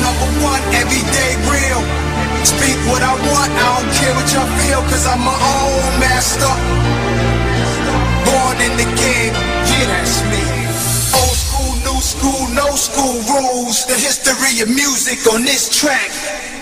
number one, everyday real. Speak what I want, I don't care what y'all feel, cause I'm my own master. Born in the game, yeah, that's me. Old school, new school, no school rules. The history of music on this track.